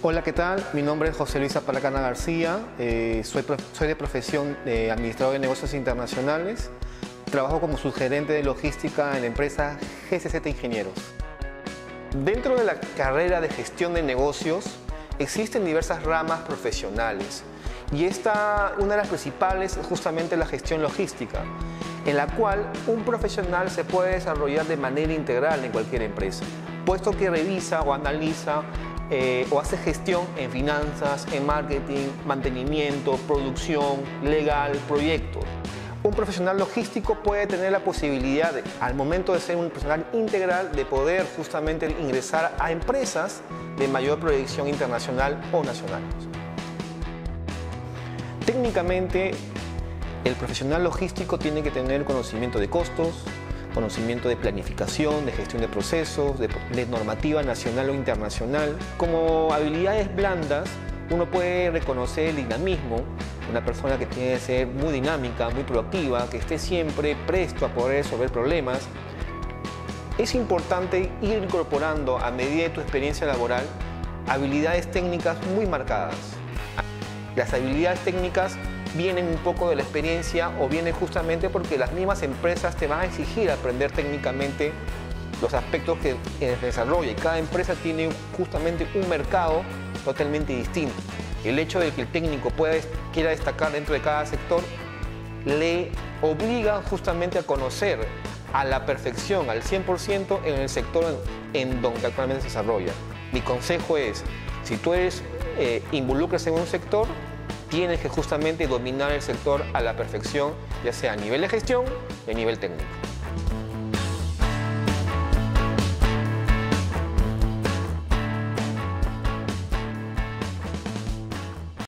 Hola, ¿qué tal? Mi nombre es José Luis Apalacana García, soy de profesión administrador de negocios internacionales, trabajo como subgerente de logística en la empresa GCZ Ingenieros. Dentro de la carrera de gestión de negocios existen diversas ramas profesionales y una de las principales es justamente la gestión logística, en la cual un profesional se puede desarrollar de manera integral en cualquier empresa, puesto que revisa o analiza o hace gestión en finanzas, en marketing, mantenimiento, producción, legal, proyectos. Un profesional logístico puede tener la posibilidad, al momento de ser un profesional integral, de poder justamente ingresar a empresas de mayor proyección internacional o nacional. Técnicamente, el profesional logístico tiene que tener conocimiento de costos, conocimiento de planificación, de gestión de procesos, de normativa nacional o internacional. Como habilidades blandas, uno puede reconocer el dinamismo, una persona que tiene que ser muy dinámica, muy proactiva, que esté siempre presto a poder resolver problemas. Es importante ir incorporando, a medida de tu experiencia laboral, habilidades técnicas muy marcadas. Las habilidades técnicas vienen un poco de la experiencia o vienen justamente porque las mismas empresas te van a exigir aprender técnicamente los aspectos que desarrolla, y cada empresa tiene justamente un mercado totalmente distinto. El hecho de que el técnico quiera destacar dentro de cada sector le obliga justamente a conocer a la perfección, al 100% en el sector en donde actualmente se desarrolla. Mi consejo es, si tú involucras en un sector, tienes que justamente dominar el sector a la perfección, ya sea a nivel de gestión y a nivel técnico.